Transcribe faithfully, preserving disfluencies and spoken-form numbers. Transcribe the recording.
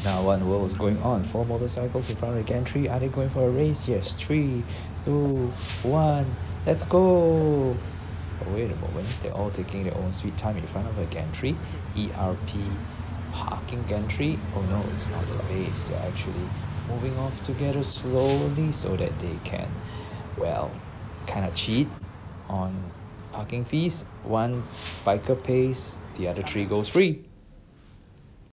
Now what in the world is going on? Four motorcycles in front of the gantry. Are they going for a race? Yes. Three, two, one. Let's go. But wait a moment. They're all taking their own sweet time in front of a gantry. E R P parking gantry. Oh no, it's not a race. They're actually moving off together slowly so that they can, well, kind of cheat on parking fees. One biker pays, the other three goes free.